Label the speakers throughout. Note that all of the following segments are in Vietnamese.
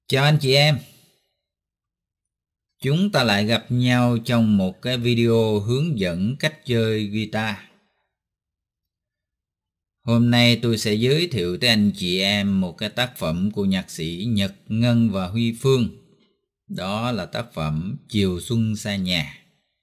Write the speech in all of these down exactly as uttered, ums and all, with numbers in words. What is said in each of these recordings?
Speaker 1: Chào anh chị em. Chúng ta lại gặp nhau trong một cái video hướng dẫn cách chơi guitar. Hôm nay tôi sẽ giới thiệu tới anh chị em một cái tác phẩm của nhạc sĩ Nhật Ngân và Huy Phương. Đó là tác phẩm Chiều Xuân Xa Nhà.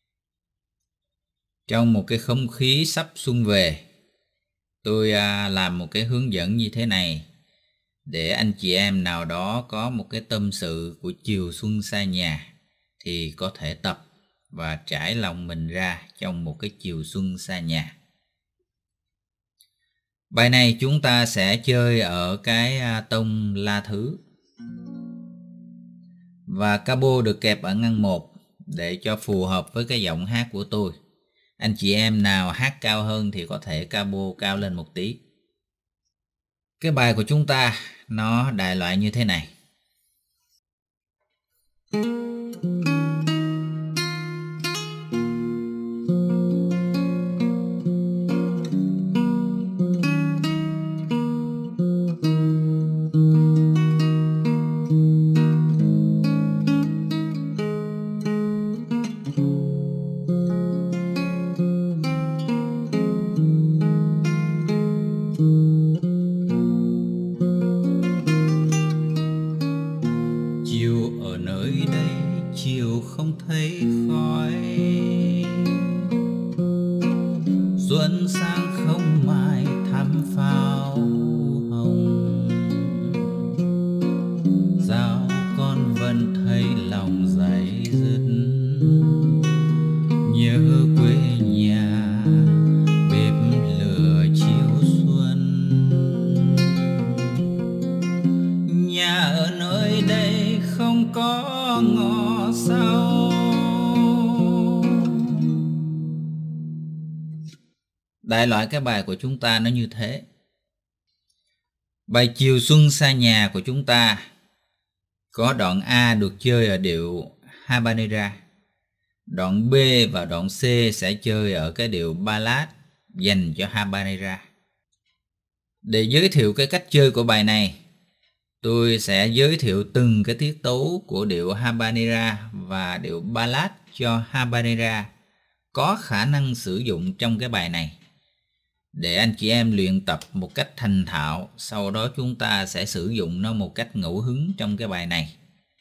Speaker 1: Trong một cái không khí sắp xuân về, tôi làm một cái hướng dẫn như thế này để anh chị em nào đó có một cái tâm sự của chiều xuân xa nhà thì có thể tập và trải lòng mình ra trong một cái chiều xuân xa nhà. Bài này chúng ta sẽ chơi ở cái tông La thứ và capo được kẹp ở ngăn một để cho phù hợp với cái giọng hát của tôi. Anh chị em nào hát cao hơn thì có thể capo cao lên một tí. Cái bài của chúng ta nó đại loại như thế này. Chiều không thấy khói, xuân sang không mai thắm pháo hồng. Sao con vẫn thấy lòng day dứt, nhớ quê nhà bếp lửa chiều xuân. Nhà ở nơi đây không có ngõ sau. Đại loại cái bài của chúng ta nó như thế. Bài Chiều Xuân Xa Nhà của chúng ta có đoạn A được chơi ở điệu habanera, đoạn B và đoạn C sẽ chơi ở cái điệu ballad dành cho habanera. Để giới thiệu cái cách chơi của bài này, tôi sẽ giới thiệu từng cái tiết tấu của điệu habanera và điệu ballad cho habanera có khả năng sử dụng trong cái bài này, để anh chị em luyện tập một cách thành thạo. Sau đó chúng ta sẽ sử dụng nó một cách ngẫu hứng trong cái bài này.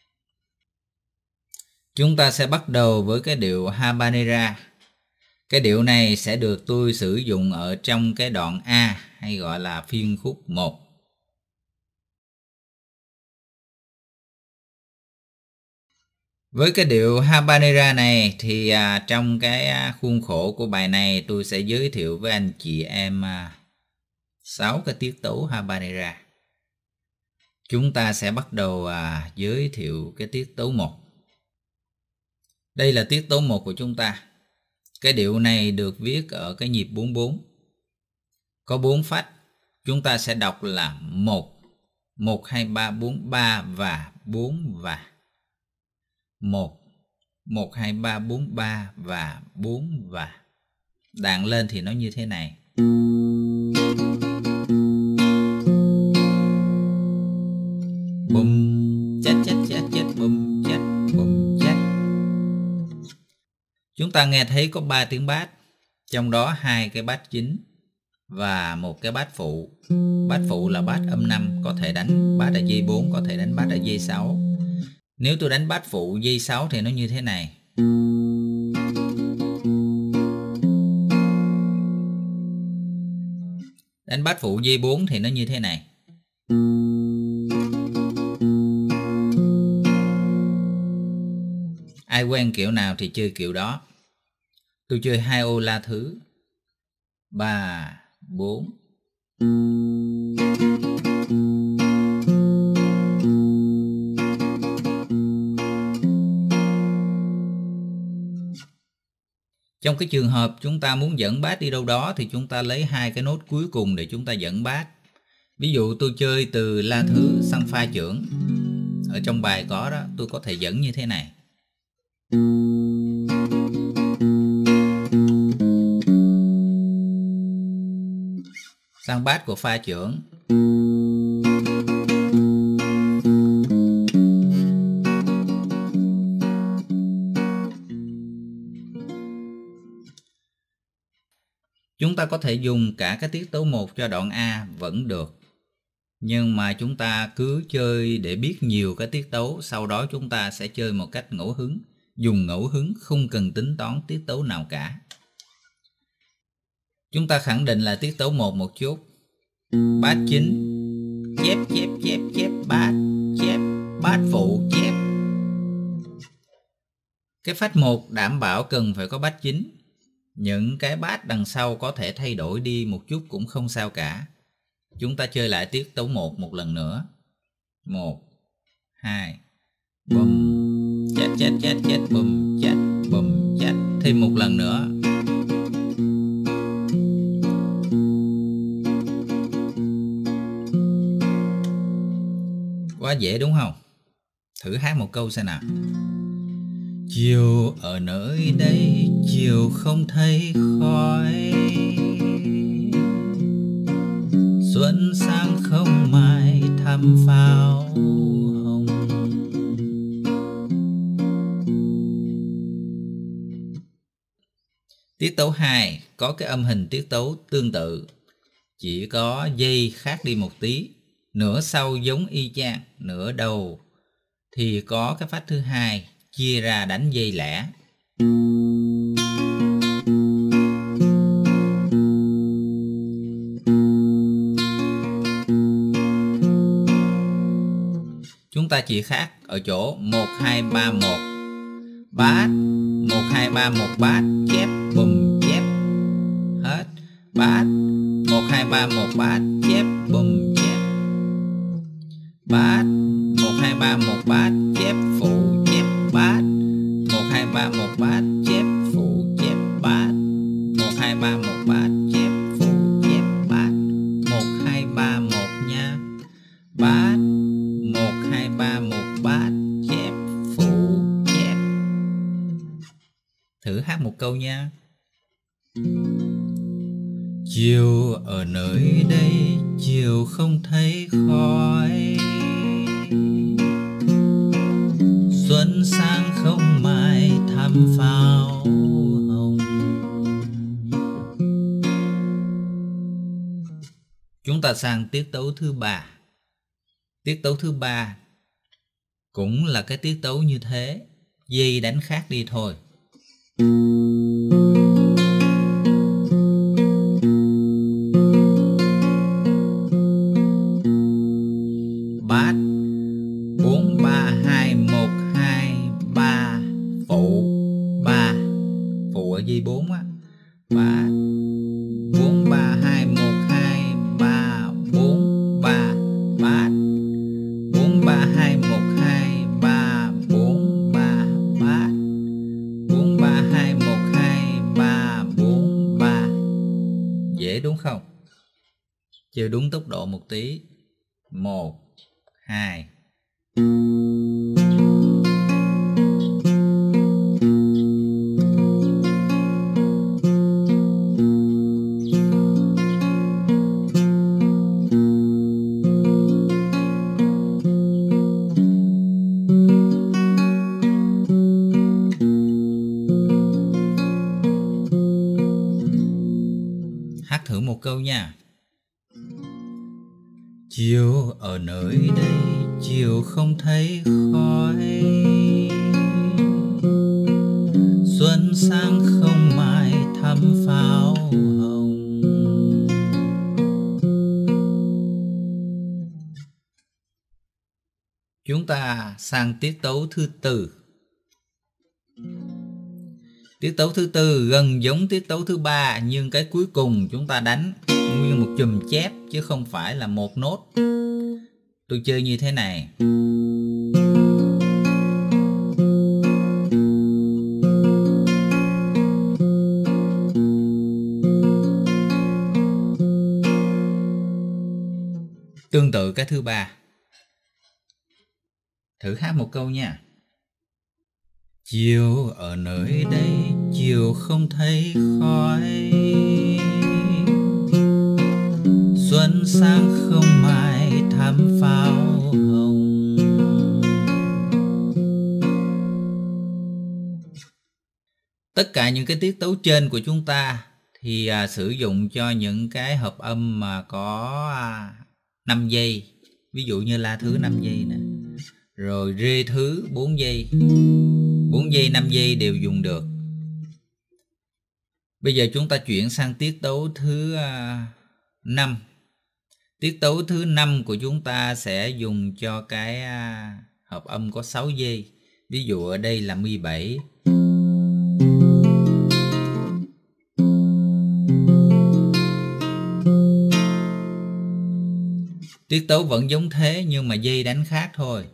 Speaker 1: Chúng ta sẽ bắt đầu với cái điệu habanera. Cái điệu này sẽ được tôi sử dụng ở trong cái đoạn A, hay gọi là phiên khúc một. Với cái điệu habanera này thì à, trong cái à, khuôn khổ của bài này tôi sẽ giới thiệu với anh chị em à, sáu cái tiết tấu habanera. Chúng ta sẽ bắt đầu à, giới thiệu cái tiết tấu một. Đây là tiết tấu một của chúng ta. Cái điệu này được viết ở cái nhịp bốn bốn. Có bốn phách. Chúng ta sẽ đọc là một, một, hai, ba, bốn, ba và bốn và. một, một, hai, ba, bốn, ba và bốn và. Đàn lên thì nó như thế này. Bùm, chát, chát, chát, chát, bùm, chát, bùm, chát. Chúng ta nghe thấy có ba tiếng bass, trong đó hai cái bass chính và một cái bass phụ. Bass phụ là bass âm năm, có thể đánh bass ở dây bốn, có thể đánh bass ở dây sáu. Nếu tôi đánh bass phụ dây sáu thì nó như thế này. Đánh bass phụ dây bốn thì nó như thế này. Ai quen kiểu nào thì chơi kiểu đó. Tôi chơi hai ô La thứ, ba, bốn. Trong cái trường hợp chúng ta muốn dẫn bass đi đâu đó thì chúng ta lấy hai cái nốt cuối cùng để chúng ta dẫn bass. Ví dụ tôi chơi từ La thứ sang Fa trưởng. Ở trong bài có đó, tôi có thể dẫn như thế này. Sang bass của Fa trưởng. Chúng ta có thể dùng cả cái tiết tấu một cho đoạn A vẫn được. Nhưng mà chúng ta cứ chơi để biết nhiều cái tiết tấu, sau đó chúng ta sẽ chơi một cách ngẫu hứng. Dùng ngẫu hứng, không cần tính toán tiết tấu nào cả. Chúng ta khẳng định là tiết tấu một một chút. Bass chính, chép chép chép chép bass, chép bass phụ chép. Cái phách một đảm bảo cần phải có bass chính. Những cái bass đằng sau có thể thay đổi đi một chút cũng không sao cả. Chúng ta chơi lại tiết tấu một một lần nữa. một, hai, bùm, chát chát chát chát bùm, chát bùm, chát. Thêm một lần nữa. Quá dễ đúng không? Thử hát một câu xem nào. Chiều ở nơi đây, chiều không thấy khói, xuân sang không mai thăm pháo hồng. Tiết tấu hai có cái âm hình tiết tấu tương tự, chỉ có dây khác đi một tí, nửa sau giống y chang, nửa đầu thì có cái phách thứ hai chia ra đánh dây lẻ. Chúng ta chỉ khác ở chỗ một hai ba một bass, một hai ba một bass, chép bùm chép. Hết. Bass, một hai ba một bass, chép bùm chép. Bass, một hai ba một bass, chép phụ chép bass. một hai ba một bass, chép phụ chép bass. một hai ba một bass, chép phụ chép bass. một hai ba một nha. Bass, một hai ba một bass, chép phụ chép. Thử hát một câu nha. Chiều ở nơi đây, chiều không thấy khói, xuân sang không mai thăm pháo hồng. Chúng ta sang tiết tấu thứ ba. Tiết tấu thứ ba cũng là cái tiết tấu như thế, dây đánh khác đi thôi. Bass bốn ba hai một hai ba phụ ba, phụ ở dây bốn á. Bass bốn ba hai một hai ba bốn ba, bass bốn ba hai một hai ba bốn ba, bass bốn ba hai một hai ba bốn ba. Dễ đúng không? Chơi đúng tốc độ một tí. một hai. Hát thử một câu nha. Chiều ở nơi đây, chiều không thấy khói, xuân sang không mai thăm pháo hồng. Chúng ta sang tiết tấu thứ tư. Tiết tấu thứ tư gần giống tiết tấu thứ ba, nhưng cái cuối cùng chúng ta đánh nguyên một chùm chép chứ không phải là một nốt. Tôi chơi như thế này. Tương tự cái thứ ba. Thử hát một câu nha. Chiều ở nơi đây, chiều không thấy khói, xuân sang không mai thăm pháo hồng. Tất cả những cái tiết tấu trên của chúng ta thì à, sử dụng cho những cái hợp âm mà có à, năm giây. Ví dụ như la thứ năm giây nè. Rồi rê thứ bốn giây. bốn giây, năm giây đều dùng được. Bây giờ chúng ta chuyển sang tiết tấu thứ à, năm. Tiết tấu thứ năm của chúng ta sẽ dùng cho cái à, hợp âm có sáu giây. Ví dụ ở đây là mi bảy. Tiết tấu vẫn giống thế nhưng mà dây đánh khác thôi.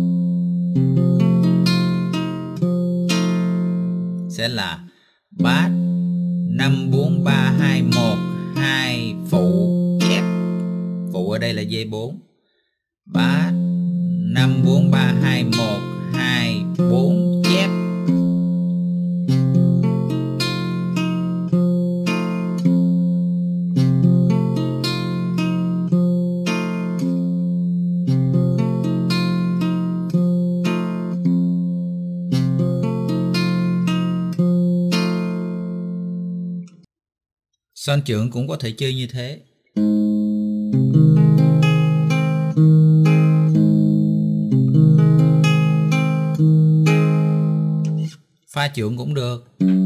Speaker 1: Sẽ là bass năm bốn ba hai một hai phụ chép. Phụ ở đây là dây bốn. Bass năm bốn ba hai một hai bốn chép. Son trưởng cũng có thể chơi như thế. Pha trưởng cũng được.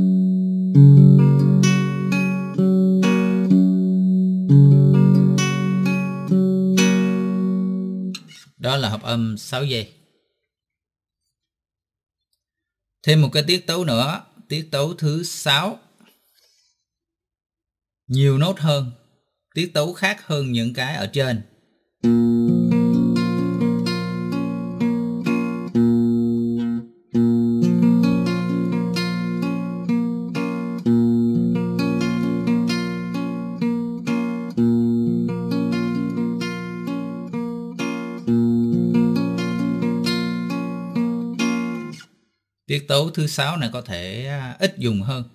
Speaker 1: Đó là hợp âm sáu giây. Thêm một cái tiết tấu nữa, tiết tấu thứ sáu. Nhiều nốt hơn, tiết tấu khác hơn những cái ở trên. Tiết tấu thứ sáu này có thể ít dùng hơn.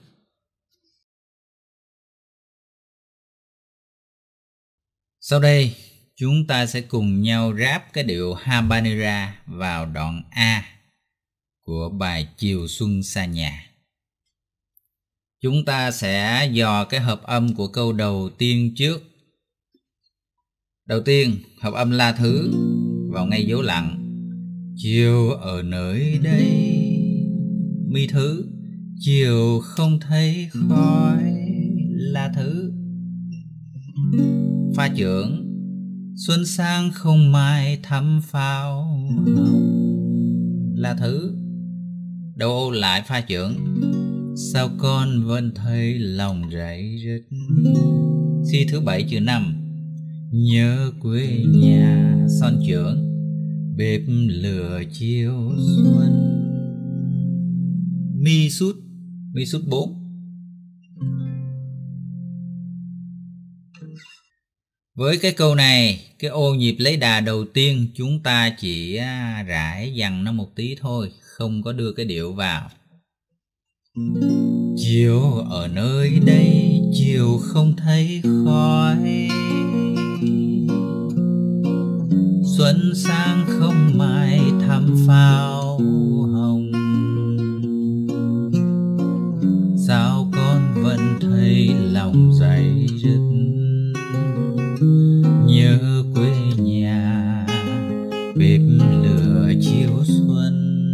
Speaker 1: Sau đây, chúng ta sẽ cùng nhau ráp cái điệu Habanera vào đoạn A của bài Chiều Xuân Xa Nhà. Chúng ta sẽ dò cái hợp âm của câu đầu tiên trước. Đầu tiên, hợp âm la thứ vào ngay dấu lặng. Chiều ở nơi đây, mi thứ. Chiều không thấy khói, la thứ. Pha trưởng. Xuân sang không mai thắm pháo hồng, la thứ. Đầu ô lại pha trưởng. Sao con vẫn thấy lòng rảy rứt, si thứ bảy chữ năm. Nhớ quê nhà, son trưởng. Bếp lửa chiều xuân, mi sút, mi sút bốn. Với cái câu này, cái ô nhịp lấy đà đầu tiên chúng ta chỉ rải dằn nó một tí thôi, không có đưa cái điệu vào. Chiều ở nơi đây, chiều không thấy khói. Xuân sang không mai thắm pháo hồng. Sao con vẫn thấy lòng dày rứt, nhớ quê nhà, bếp lửa chiều xuân.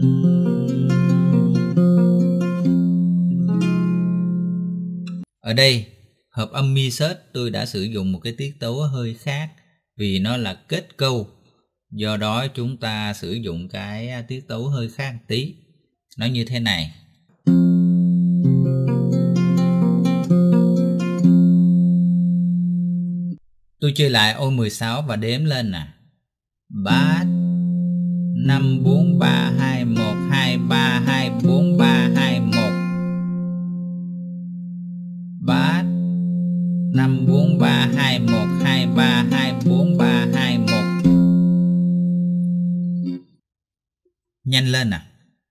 Speaker 1: Ở đây, hợp âm mi sết tôi đã sử dụng một cái tiết tấu hơi khác vì nó là kết câu. Do đó chúng ta sử dụng cái tiết tấu hơi khác tí. Nó như thế này. Tôi chơi lại ô mười sáu và đếm lên nè. Bass năm bốn ba hai một hai ba hai bốn ba hai một. Bass năm bốn ba hai một hai ba hai bốn ba hai một. Nhanh lên nè.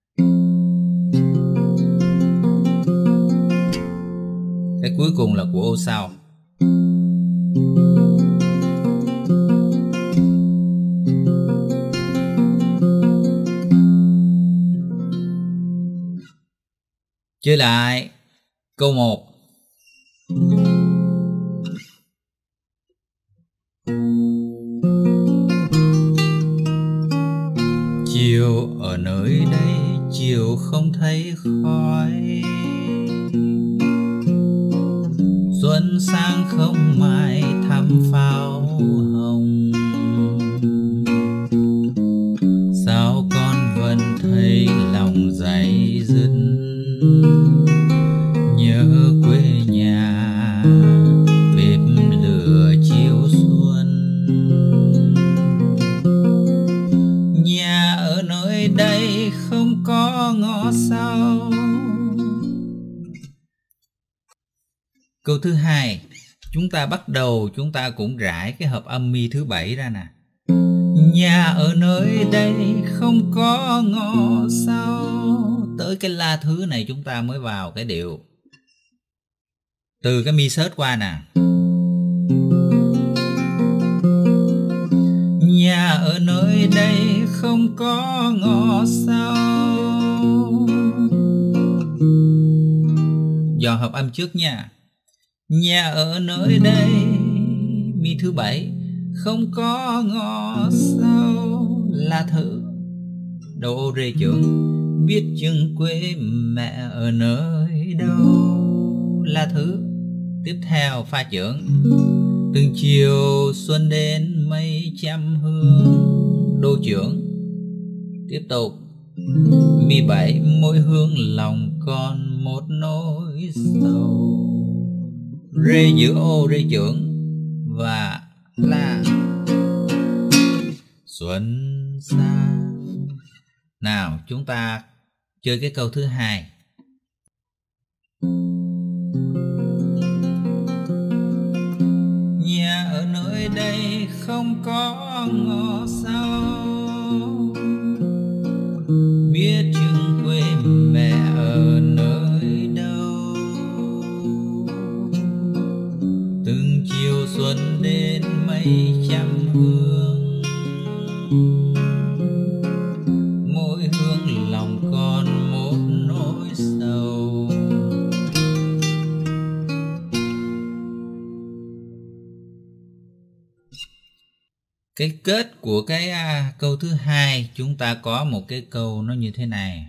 Speaker 1: Cái cuối cùng là của ô sau. Chơi lại câu một. Chiều ở nơi đây, chiều không thấy khói, xuân sang không mai thăm pháo hồng. Sao con vẫn thấy lòng day dứt, nhớ quê nhà bếp lửa chiều xuân. Nhà ở nơi đây không có ngõ sau. Câu thứ hai, chúng ta bắt đầu chúng ta cũng rải cái hợp âm mi thứ bảy ra nè. Nhà ở nơi đây không có ngõ sau. Tới cái la thứ này chúng ta mới vào cái điệu. Từ cái mi sớt qua nè. Nhà ở nơi đây không có ngõ sau. Dò hợp âm trước nha. Nhà ở nơi đây, mi thứ bảy, không có ngõ sau. La thứ, đầu ô rê trưởng. Biết chừng quê mẹ ở nơi đâu. La thứ, tiếp theo pha trưởng. Từng chiều xuân đến mây trăm hương. Đô trưởng, tiếp tục. Mi bảy, mỗi hương lòng con một nỗi sầu. Rê giữa ô rê trưởng và la. Xuân sang. Nào chúng ta chơi cái câu thứ hai. Nhà ở nơi đây không có ngõ sau. Biết chừng quê mẹ ở nơi đâu. Từng chiều xuân đến mây trăm hương. Mỗi hương lòng con một nỗi sầu. Cái kết của cái à, câu thứ hai chúng ta có một cái câu nó như thế này.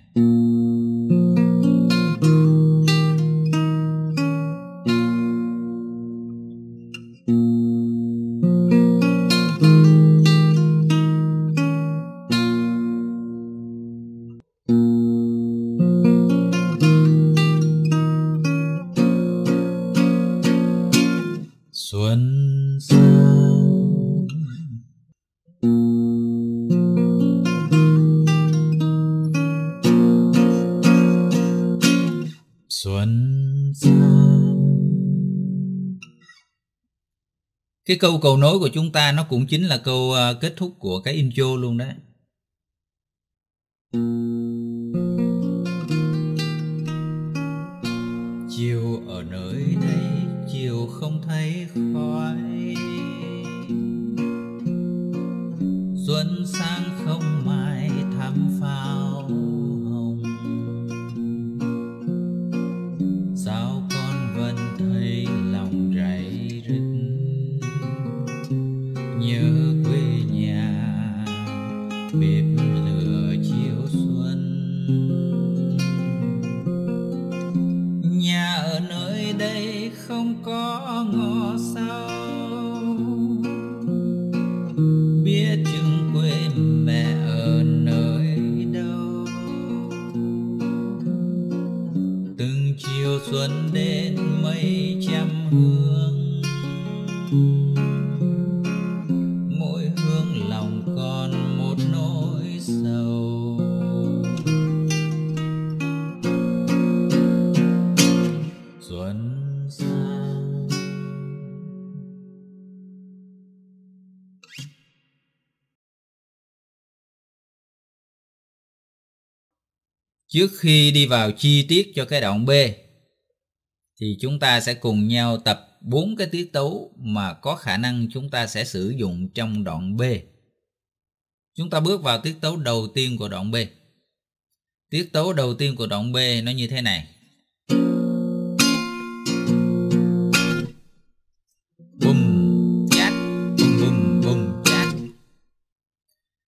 Speaker 1: Xuân sang. Xuân sang. Cái câu cầu nối của chúng ta nó cũng chính là câu uh, kết thúc của cái intro luôn đấy. Chiều ở nơi đây, chiều không thấy khói. Xuân sang không mai thăm pháo hồng. Sao con vẫn thấy lòng day dứt, nhớ quê nhà bếp lửa chiều xuân. Nhà ở nơi đây không có ngõ sau. Biết chừng quê mẹ ở nơi đâu. Từng chiều xuân đến mây trăm hương. Mỗi hương lòng con một nỗi sầu. Xuân sang. Trước khi đi vào chi tiết cho cái đoạn B thì chúng ta sẽ cùng nhau tập bốn cái tiết tấu mà có khả năng chúng ta sẽ sử dụng trong đoạn B. Chúng ta bước vào tiết tấu đầu tiên của đoạn B. Tiết tấu đầu tiên của đoạn B nó như thế này.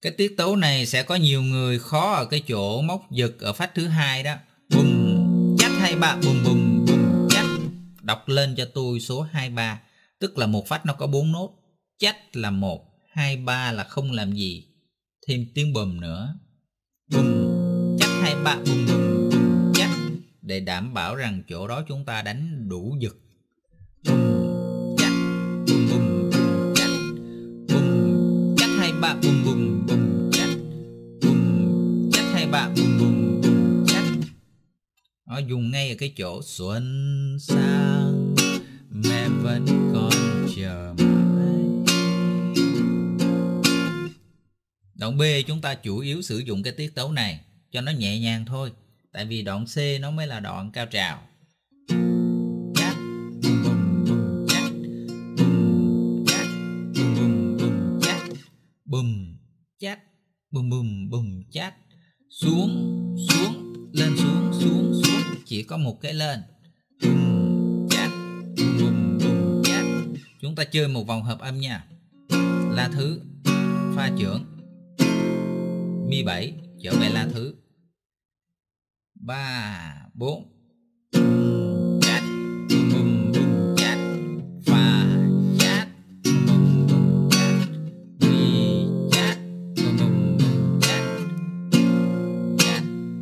Speaker 1: Cái tiết tấu này sẽ có nhiều người khó ở cái chỗ móc giật ở phách thứ hai đó. Bùm chát hai ba bùm bùm bùm chát. Đọc lên cho tôi số hai ba, tức là một phách nó có bốn nốt. Chát là một, hai ba là không làm gì, thêm tiếng bùm nữa. Bùm chát hai ba bùm bùm bùm chát, để đảm bảo rằng chỗ đó chúng ta đánh đủ giật. Bùm chát bùm bùm bùm chát, bùm chát hai ba bùm bùm bùm chát, bùm chát hai ba bùm bùm bùm chát. Nó dùng ngay ở cái chỗ xuân sang mẹ vẫn còn chờ mãi. Đoạn B chúng ta chủ yếu sử dụng cái tiết tấu này cho nó nhẹ nhàng thôi, tại vì đoạn C nó mới là đoạn cao trào. Chát bùm bùm bùm chát, bùm chát bùm bùm bùm chát, bùm chát bùm bùm bùm chát. Xuống xuống lên xuống xuống xuống, chỉ có một cái lên. Bùm chát bùm bùm bùm chát. Chúng ta chơi một vòng hợp âm nha. La thứ, pha trưởng, mi bảy trở về la thứ, ba bốn chát bùm bùm bùm chát, pha chát bùm bùm chát, mi chát bùm bùm bùm chát, chát.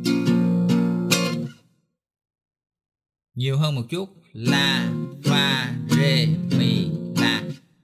Speaker 1: Nhiều hơn một chút, la pha rê mi la,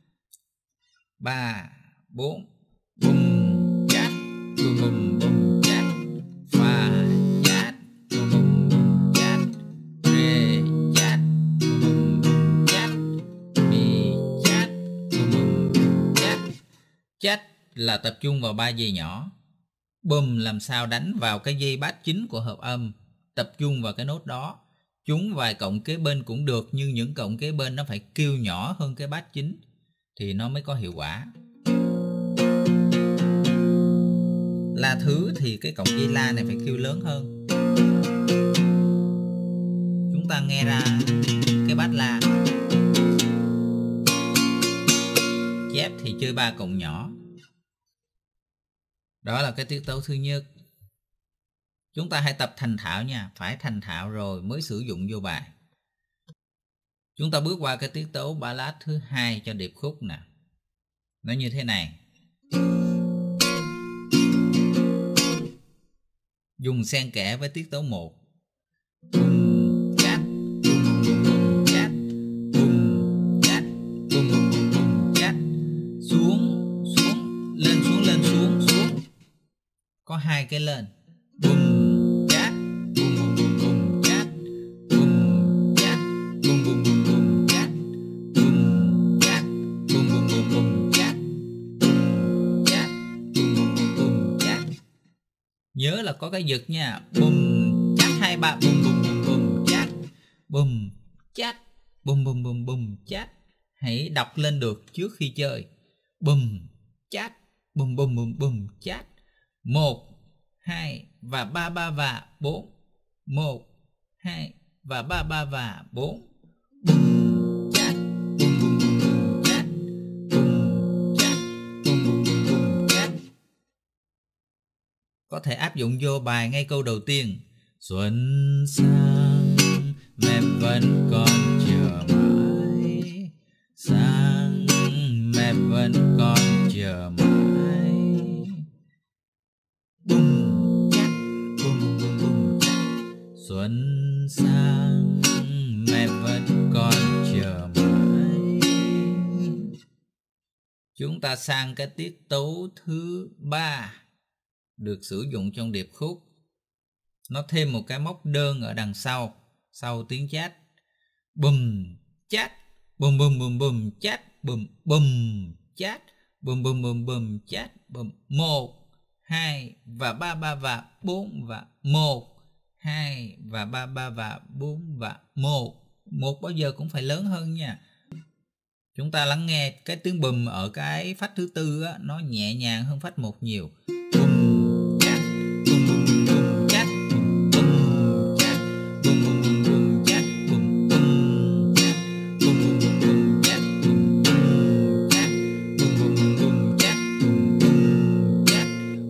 Speaker 1: ba bốn bùm chát bùm bùm bùm chát, pha chát bùm bùm bùm chát, rê chát bùm bùm bùm chát, mi chát bùm bùm bùm chát. Chát là tập trung vào ba dây nhỏ. Bùm làm sao đánh vào cái dây bass chính của hợp âm, tập trung vào cái nốt đó. Chúng vài cộng kế bên cũng được, nhưng những cộng kế bên nó phải kêu nhỏ hơn cái bass chính thì nó mới có hiệu quả. La thứ thì cái cộng dây la này phải kêu lớn hơn. Chúng ta nghe ra cái bass la. Chép thì chơi ba cộng nhỏ. Đó là cái tiết tấu thứ nhất. Chúng ta hãy tập thành thạo nha, phải thành thạo rồi mới sử dụng vô bài. Chúng ta bước qua cái tiết tấu ballad thứ hai cho điệp khúc nè. Nó như thế này. Dùng xen kẽ với tiết tấu một. Bùm chát bùm bùm bùm chát, bùm chát bùm bùm bùm bùm chát. Xuống xuống lên xuống lên xuống xuống. Có hai cái lên. Bùm chát bùm bùm bùm bùm chát, bùm chát bùm bùm bùm bùm chát, bùm chát bùm bùm bùm bùm chát, bùm chát bùm bùm bùm bùm chát. Nhớ là có cái giật nha. Bùm chát hai ba bùm bùm bùm bùm chát, bùm chát bùm bùm bùm bùm chát. Hãy đọc lên được trước khi chơi. Bùm chát bùm bùm bùm bùm chát. Một hai và ba ba và bốn. Một hai và ba ba và bốn. Bùm chát bùm bùm bùm bùm chát, bùm chát bùm bùm bùm bùm chát. Có thể áp dụng vô bài ngay câu đầu tiên. Xuân sang mẹ vẫn còn chờ mãi, sang mẹ vẫn còn chờ mãi. Bùm chát bùm bùm bùm chát. Xuân sang mẹ vẫn còn chờ mãi. Chúng ta sang cái tiết tấu thứ ba được sử dụng trong điệp khúc. Nó thêm một cái móc đơn ở đằng sau, sau tiếng chát. Bùm chát bùm bùm bùm bùm chát, bùm bùm chát bùm bùm bùm bùm chát, bùm. Một hai và ba ba và bốn và một hai và ba ba và bốn và một. Một bao giờ cũng phải lớn hơn nha. Chúng ta lắng nghe cái tiếng bùm ở cái phách thứ tư á, nó nhẹ nhàng hơn phách một nhiều. Bùm chát bùm bùm bùm bùm chát, bùm bùm chát bùm bùm bùm bùm chát, bùm bùm chát bùm bùm bùm bùm chát, bùm bùm chát bùm bùm bùm bùm chát, bùm bùm chát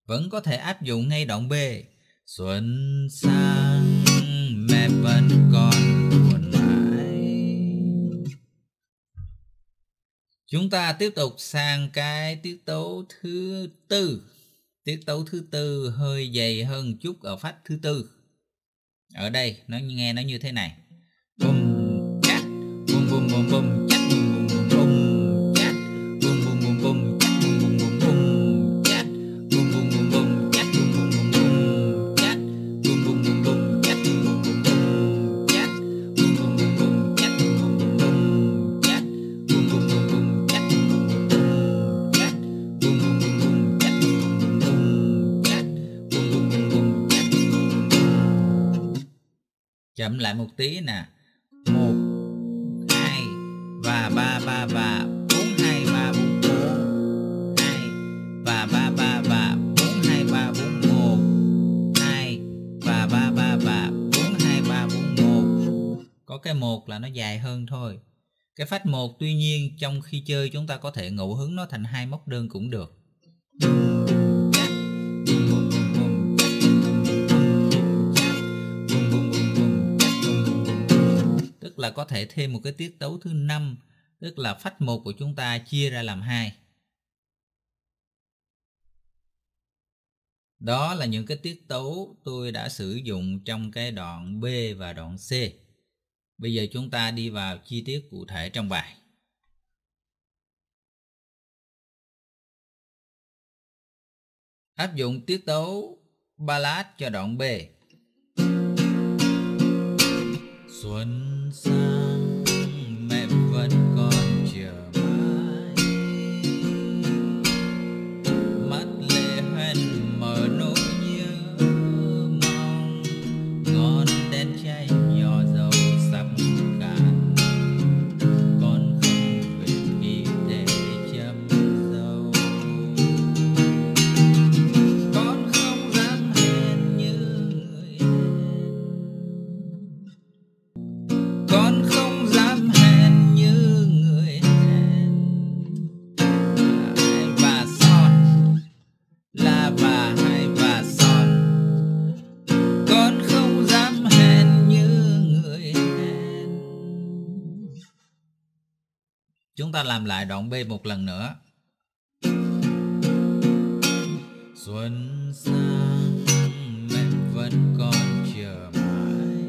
Speaker 1: vẫn có thể áp dụng ngay đoạn B. Xuân sang mẹ vẫn còn buồn mãi. Chúng ta tiếp tục sang cái tiết tấu thứ tư. Tiết tấu thứ tư hơi dày hơn chút ở phách thứ tư. Ở đây nó nghe nó như thế này. Bum chát, bum bum bum bum chát, bum bum bum bum chát, bum bum bum bum chát, bum bum bum bum chát, bum bum bum bum chát, bum bum bum bum chát, bum bum bum bum chát, bum bum bum bum chát, bum bum bum bum chát, bum bum bum bum chát, bum bum bum bum chát, bum bum bum bum chát, bum bum bum bum chát, bum bum bum bum chát, bum bum bum bum chát, bum bum bum bum. Chậm lại một tí nè. Một, hai và ba ba và bốn hai ba bốn bốn hai và ba ba và bốn hai ba bốn một hai và ba ba và bốn hai ba bốn một. Có cái một là nó dài hơn thôi. Cái phách một tuy nhiên trong khi chơi chúng ta có thể ngẫu hứng nó thành hai móc đơn cũng được. Tức là có thể thêm một cái tiết tấu thứ năm, tức là phách một của chúng ta chia ra làm hai. Đó là những cái tiết tấu tôi đã sử dụng trong cái đoạn B và đoạn C. Bây giờ chúng ta đi vào chi tiết cụ thể trong bài. Áp dụng tiết tấu ballad cho đoạn B. Xuân sang mẹ vẫn còn chờ mãi, mắt lệ hoen mở nỗi nhớ mong, ngọn đèn cháy nhỏ dầu sắp cạn, con không về kịp để châm dầu, con không dám hẹn như người con không dám hẹn như người hẹn. Hai và son là và hai và son, con không dám hẹn như người hẹn. Chúng ta làm lại đoạn B một lần nữa. Xuân sang mẹ vẫn còn chờ mãi,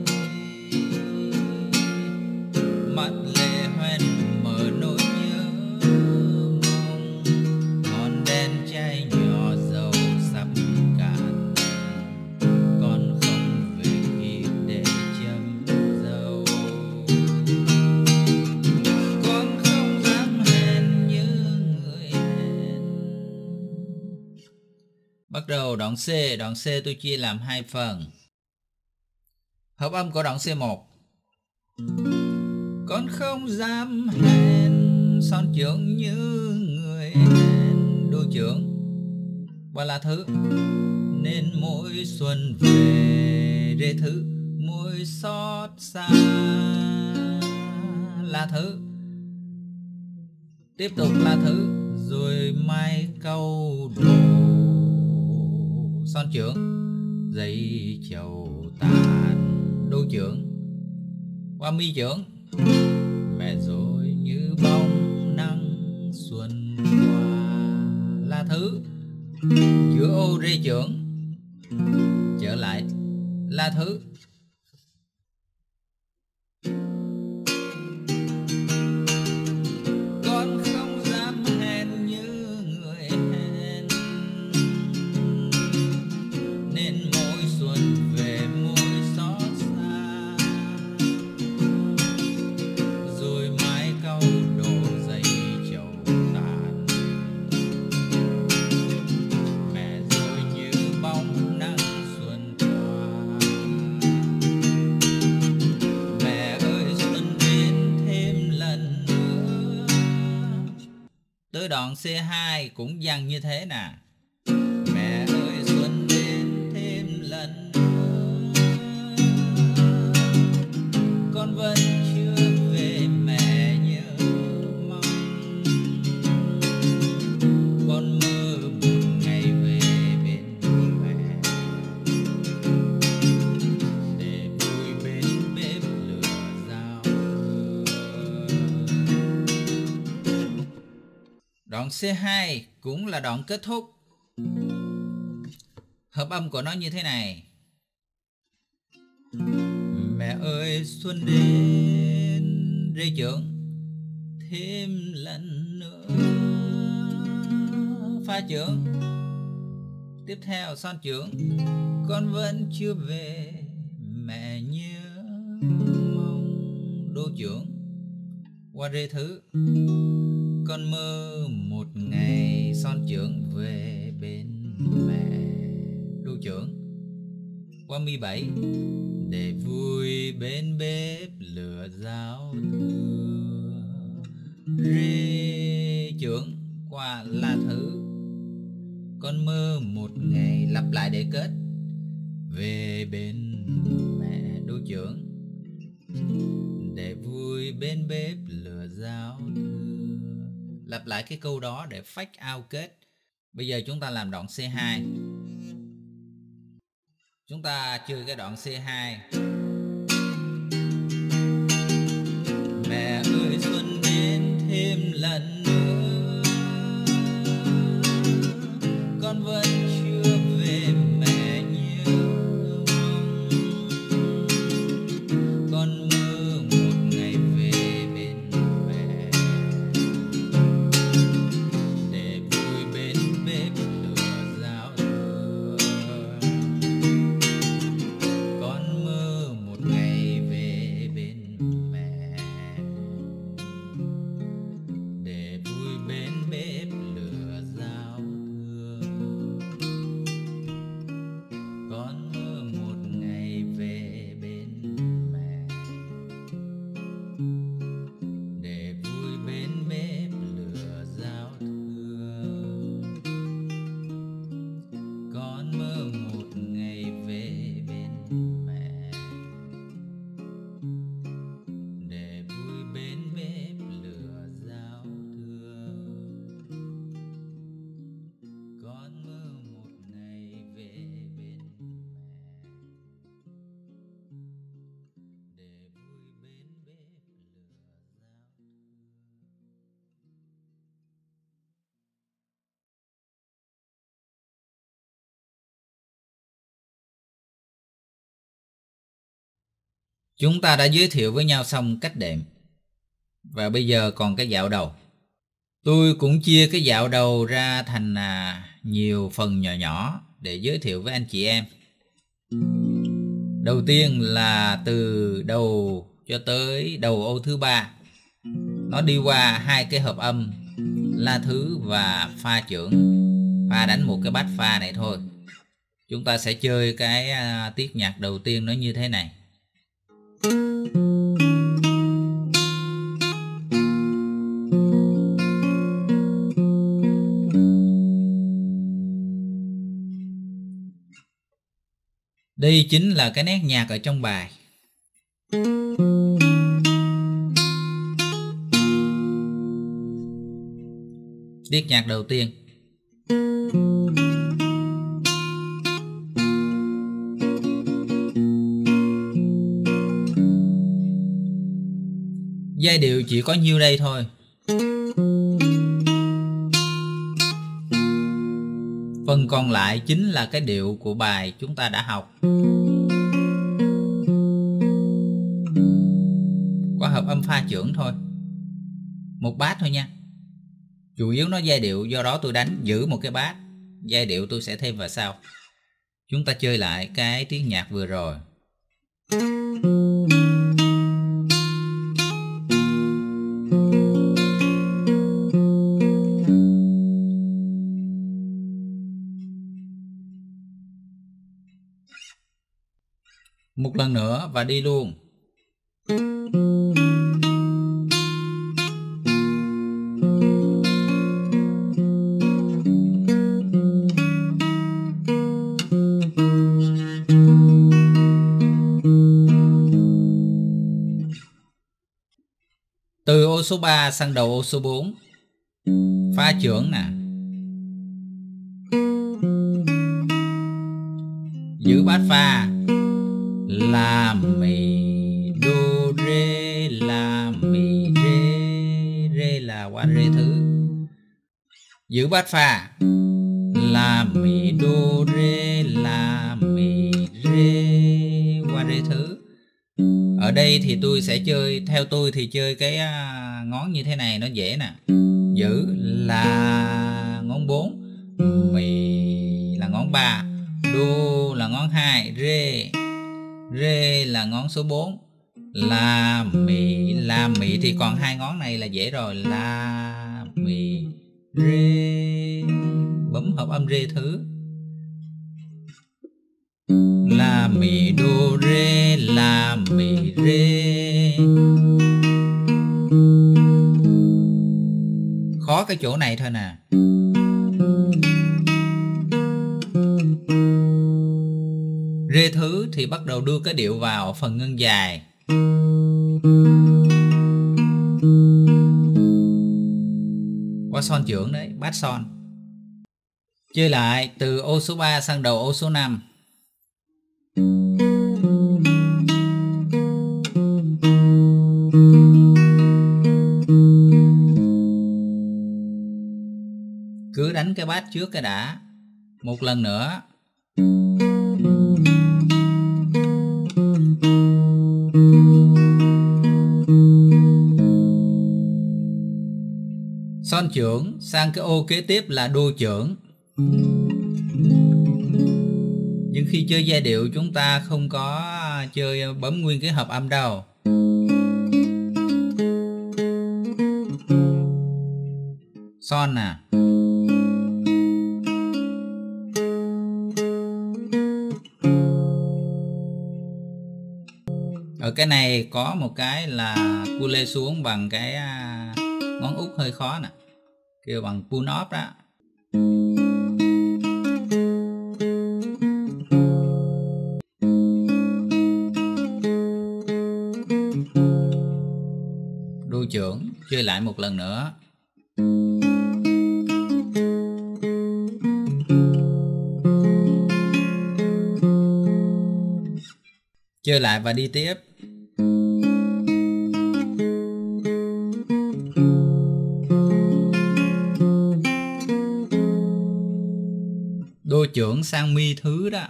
Speaker 1: mắt lệ hoen mở nỗi nhớ mong, ngọn đèn cháy nhỏ dầu sắp cạn, con không về kịp để châm dầu, con không dám hẹn như người hẹn. Bắt đầu đoạn C. Đoạn C tôi chia làm hai phần. Hợp âm của đoạn C một. Con không dám hẹn son trưởng như người hẹn đôi trưởng và là thứ, nên mỗi xuân về rê thứ mỗi xót xa là thứ, tiếp tục là thứ rồi mai câu đồ son trưởng dây chầu tàn đôi trưởng qua mi trưởng. Mẹ rồi như bóng nắng xuân qua là thứ, giữa ô rê trưởng trở lại là thứ. Con không dám hẹn như người hẹn, nên mỗi xuân về mỗi xót xa, rồi mái câu đổ dây chầu tàn. Mẹ rồi như bóng nắng xuân qua, mẹ ơi xuân đến thêm lần nữa. Tới đoạn C hai cũng dằn như thế nè. Mẹ ơi xuân đến thêm lần nữa, con vẫn chưa về mẹ nhớ mong, con mơ một ngày về bên Đoạn xê hai cũng là đoạn kết thúc. Hợp âm của nó như thế này. Mẹ ơi xuân đến rê trưởng thêm lần nữa. Pha trưởng. Tiếp theo son trưởng. Con vẫn chưa về, mẹ nhớ mong. Đô trưởng. Qua rê thứ. Con mơ một ngày son trưởng về bên mẹ. Đô trưởng. Qua mi bảy. Để vui bên bếp lửa giao thừa. Rê trưởng. Qua la thứ. Con mơ một ngày, lặp lại để kết. Về bên mẹ. Đô trưởng. Để vui bên bếp lửa giao thừa. Lặp lại cái câu đó để phách out kết. Bây giờ chúng ta làm đoạn xê hai. Chúng ta chơi cái đoạn xê hai. Mẹ ơi xuân đến thêm lần nữa. Con vẫn chưa về, mẹ nhớ mong. Con mơ một ngày về bên mẹ. Để vui bên bếp lửa giao thừa. Con mơ một ngày về bên mẹ. Để vui bên bếp lửa giao thừa. Con mơ một ngày về bên mẹ. Để vui bên bếp lửa giao thừa. Con mơ một ngày về bên mẹ. Để vui bên bếp lửa giao thừa. Con mơ một ngày về bên mẹ. Để vui bên bếp lửa giao thừa. Chúng ta đã giới thiệu với nhau xong cách đệm. Và bây giờ còn cái dạo đầu. Tôi cũng chia cái dạo đầu ra thành à, nhiều phần nhỏ nhỏ để giới thiệu với anh chị em. Đầu tiên là từ đầu cho tới đầu ô thứ ba. Nó đi qua hai cái hợp âm la thứ và pha trưởng. Pha đánh một cái bát pha này thôi. Chúng ta sẽ chơi cái à, tiết nhạc đầu tiên nó như thế này. Đây chính là cái nét nhạc ở trong bài. Tiết nhạc đầu tiên. Giai điệu chỉ có nhiêu đây thôi. Phần còn lại chính là cái điệu của bài chúng ta đã học. Qua hợp âm pha trưởng thôi. Một bát thôi nha. Chủ yếu nó giai điệu, do đó tôi đánh giữ một cái bát. Giai điệu tôi sẽ thêm vào sau. Chúng ta chơi lại cái tiết nhạc vừa rồi. Một lần nữa và đi luôn. Từ ô số ba sang đầu ô số bốn. Pha trưởng nè. Giữ bát pha. La mi đô rê, la mi rê. Rê là qua rê thứ. Giữ bát pha. La mi đô rê, la mi rê, qua rê thứ. Ở đây thì tôi sẽ chơi, theo tôi thì chơi cái ngón như thế này nó dễ nè. Giữ là ngón bốn, mi là ngón ba, đô là ngón hai, rê rê là ngón số bốn, la mi la mi thì còn hai ngón này là dễ rồi. La mi rê, bấm hợp âm rê thứ. La mi đô rê, la mi rê. Khó cái chỗ này thôi nè. Rê thứ thì bắt đầu đưa cái điệu vào phần ngân dài. Qua son trưởng đấy, bát son. Chơi lại từ ô số ba sang đầu ô số năm. Cứ đánh cái bát trước cái đã. Một lần nữa. Son trưởng sang cái ô kế tiếp là đô trưởng. Nhưng khi chơi giai điệu chúng ta không có chơi bấm nguyên cái hợp âm đâu. Son nè. Ở cái này có một cái là cu lê xuống bằng cái ngón út hơi khó nè, kêu bằng pull off đó. Đô trưởng, chơi lại một lần nữa. Chơi lại và đi tiếp. Đô trưởng sang mi thứ đó.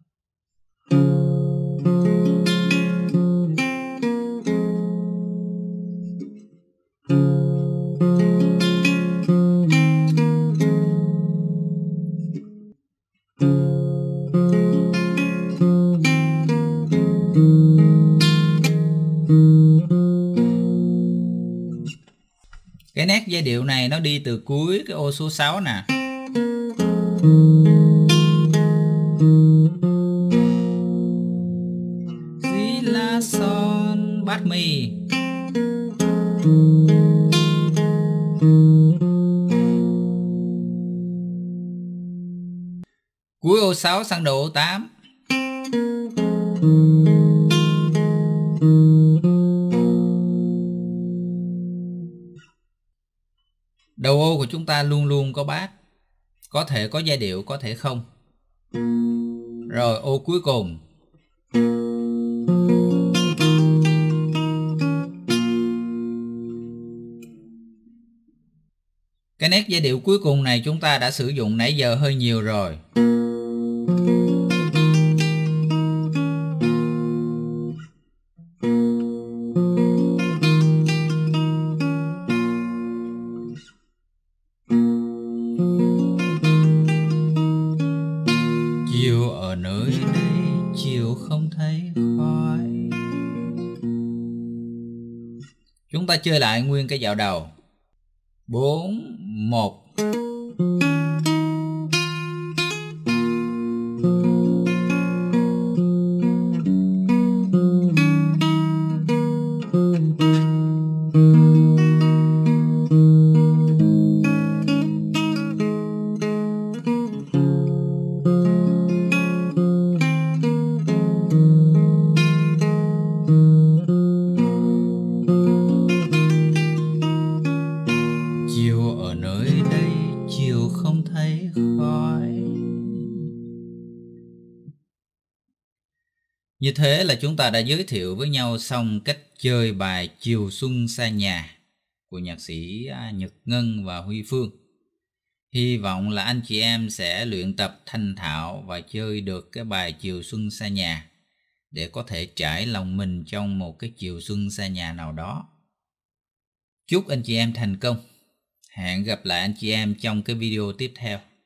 Speaker 1: Cái nét giai điệu này nó đi từ cuối cái ô số sáu nè. Si la son bát mi. Cuối ô sáu sang đầu ô tám. Đầu ô của chúng ta luôn luôn có bát. Có thể có giai điệu, có thể không. Rồi ô cuối cùng. Cái nét giai điệu cuối cùng này chúng ta đã sử dụng nãy giờ hơi nhiều rồi. Chiều ở nơi đây, chiều không thấy khói. Chúng ta chơi lại nguyên cái dạo đầu. Bốn, một. Chiều ở nơi đây, chiều không thấy khói. Như thế là chúng ta đã giới thiệu với nhau xong cách chơi bài Chiều Xuân Xa Nhà của nhạc sĩ Nhật Ngân và Huy Phương. Hy vọng là anh chị em sẽ luyện tập thành thạo và chơi được cái bài Chiều Xuân Xa Nhà để có thể trải lòng mình trong một cái chiều xuân xa nhà nào đó. Chúc anh chị em thành công. Hẹn gặp lại anh chị em trong cái video tiếp theo.